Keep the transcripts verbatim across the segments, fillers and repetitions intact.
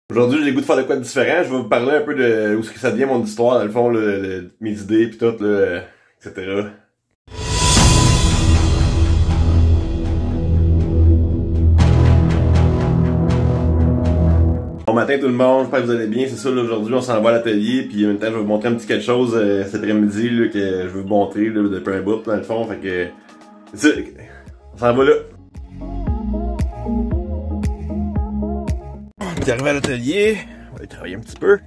Aujourd'hui, j'ai le goût de faire de quoi de différent. Je vais vous parler un peu de où est-ce que ça devient mon histoire, dans le fond, le, le, mes idées, pis tout, là, et cetera. Bon matin tout le monde, j'espère que vous allez bien. C'est ça, là, aujourd'hui, on s'en va à l'atelier, puis en même temps, je vais vous montrer un petit quelque chose euh, cet après-midi là, que je veux vous montrer là, depuis un bout, dans le fond. Fait que, c'est ça, on s'en va là. On est arrivé à l'atelier, on va aller travailler un petit peu.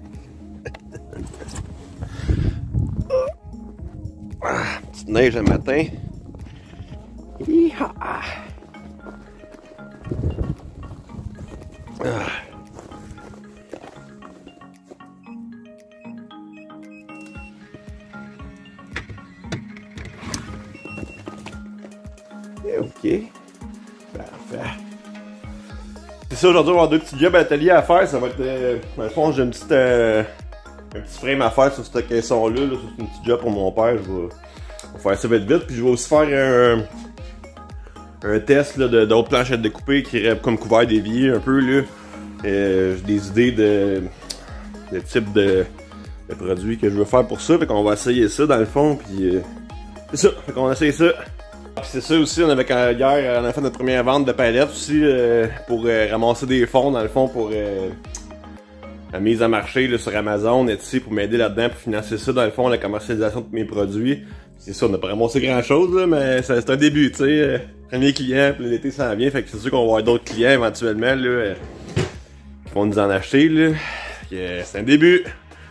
Ah, petite neige le matin. Hi-ha. Ah. Ok. Parfait. C'est ça, aujourd'hui on va avoir deux petits jobs à l'atelier à faire. Ça va être. Euh, dans le fond, j'ai une petite. Euh, un petit frame à faire sur cette caisson-là. Là, c'est une petite job pour mon père. Je vais, je vais faire ça vite vite. Puis je vais aussi faire un, un test là, d'autres planches à découper qui iraient comme couvert d'évier un peu. Là. Euh, j'ai des idées de, de type de, de produits que je veux faire pour ça. Fait qu'on va essayer ça dans le fond. Puis euh, c'est ça. Fait qu'on va essayer ça. Puis c'est ça aussi, on avait hier, on a fait notre première vente de palettes aussi euh, pour euh, ramasser des fonds dans le fond pour euh, la mise à marché là, sur Amazon, Etsy pour m'aider là-dedans pour financer ça dans le fond, la commercialisation de mes produits. C'est ça, on n'a pas ramassé grand chose là, mais c'est un début, tu sais. Euh, premier client, puis l'été s'en vient, fait que c'est sûr qu'on va avoir d'autres clients éventuellement là, euh, qui vont nous en acheter là. Euh, c'est un début.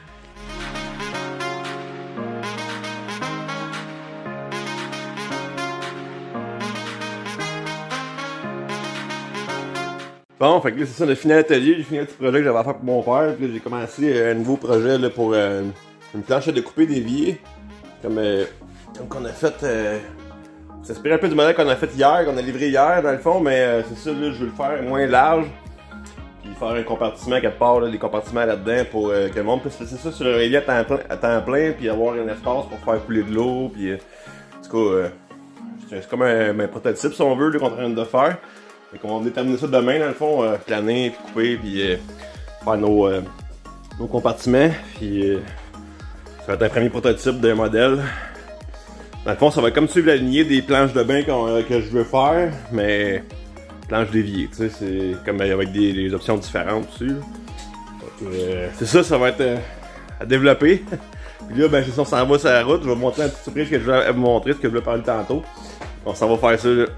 Bon, fait que là, c'est ça, on a fini l'atelier, j'ai fini un petit projet que j'avais à faire pour mon père, puis là, j'ai commencé euh, un nouveau projet là, pour euh, une planche à découper d'évier, comme, euh, comme qu'on a fait, euh, ça s'inspire un peu du modèle qu'on a fait hier, qu'on a livré hier dans le fond, mais euh, c'est ça, là, je veux le faire moins large, puis faire un compartiment quelque part, là, des compartiments là-dedans pour euh, que le monde puisse laisser ça sur le réveil à temps plein, à temps plein, puis avoir un espace pour faire couler de l'eau, puis euh, en tout cas, euh, c'est comme un, un prototype si on veut, qu'on est en train de faire. Fait qu'on va déterminer ça demain dans le fond, euh, planer, puis couper, puis euh, faire nos, euh, nos compartiments. Puis euh, ça va être un premier prototype d'un modèle. Dans le fond, ça va comme suivre la lignée des planches de bain euh, que je veux faire, mais planches d'évier, tu sais, c'est comme avec des, des options différentes aussi. Euh, c'est ça, ça va être euh, à développer. Puis là, ben c'est ça, on s'en va sur la route. Je vais vous montrer une petite surprise que je vais vous montrer, ce que je voulais parler tantôt. On s'en va faire ça là.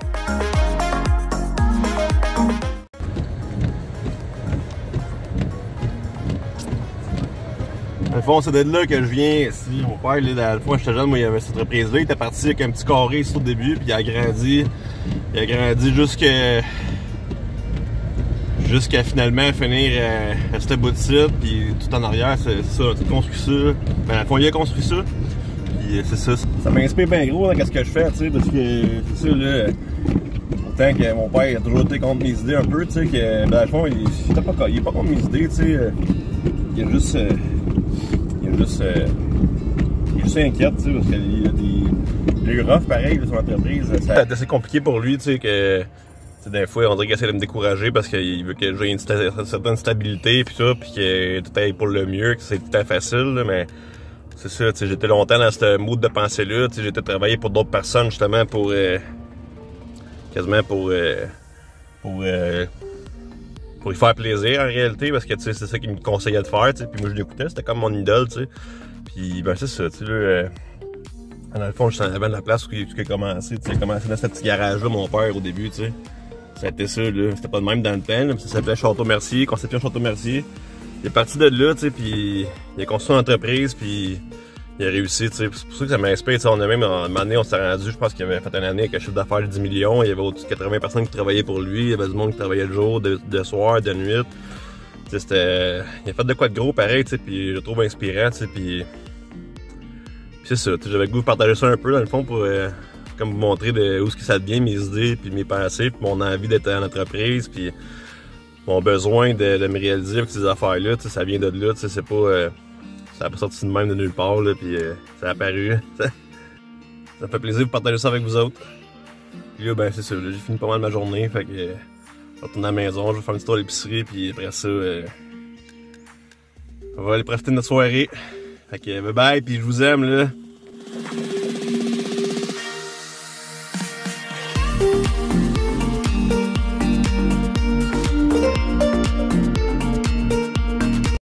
Dans le fond, c'est de là que je viens. Si mon père, là, dans le fond, j'étais jeune, moi, il y avait cette reprise-là. Il était parti avec un petit carré ici au début, puis il a grandi. Il a grandi jusqu'à. Jusqu'à finalement finir euh, à cette bout-ci, puis tout en arrière, c'est ça, tout construit ça. Ben, dans le fond, il a construit ça. Puis c'est ça. Ça m'inspire bien gros dans ce que je fais, tu sais, parce que, c'est ça, là. Autant que mon père il a toujours été contre mes idées un peu, tu sais, que, ben, dans le fond, il, il, est pas, il est pas contre mes idées, tu sais. Il a juste. Euh, Il est juste, euh, il est juste inquiète, tu sais, parce qu'il a des, des rough pareil de son entreprise. C'est assez compliqué pour lui, tu sais, que des fois, on dirait qu'il essaie de me décourager parce qu'il veut que j'ai une, une certaine stabilité, puis ça, puis que tout aille pour le mieux, que c'est tout à fait facile, là, mais c'est ça, tu sais, j'étais longtemps dans ce mood de pensée-là, tu sais, j'étais travaillé pour d'autres personnes, justement, pour, euh, quasiment pour, euh, pour, euh, pour y faire plaisir en réalité, parce que tu sais, c'est ça qu'il me conseillait de faire, tu sais, puis moi je l'écoutais, c'était comme mon idole, tu sais. Puis ben c'est ça, tu sais, là, euh, dans le fond, je suis en avant de la place où il a commencé, tu sais, commencé dans ce petit garage-là, mon père, au début, tu sais. Ça a été ça, là, c'était pas de même dans le temps, là, ça s'appelait Château Mercier, Conception Château Mercier. Il est parti de là, tu sais, puis il a construit une entreprise, puis il a réussi, tu sais. C'est pour ça que ça m'inspire, tu sais, on a même, en une année, on s'est rendu, je pense qu'il avait fait une année avec un chiffre d'affaires de dix millions, il y avait au-dessus de quatre-vingts personnes qui travaillaient pour lui, il y avait du monde qui travaillait le jour, de, de soir, de nuit. Tu sais, c'était... Il a fait de quoi de gros, pareil, tu sais, puis je le trouve inspirant, tu sais, puis... Puis c'est ça, tu sais, j'avais le goût de partager ça un peu, dans le fond, pour... Euh, comme vous montrer de où est-ce que ça devient, mes idées, puis mes pensées, puis mon envie d'être en entreprise, puis mon besoin de, de me réaliser avec ces affaires-là, tu sais, ça vient de là, tu sais, c'est pas... Euh, ça n'a pas sorti de même de nulle part, là, puis euh, ça a apparu. Ça me fait plaisir de partager ça avec vous autres. Puis là, ben c'est ça, j'ai fini pas mal ma journée, fait que... Euh, je retourne à la maison, je vais faire une petite tour à l'épicerie, puis après ça, euh, On va aller profiter de notre soirée. Fait que bye bye, puis je vous aime là.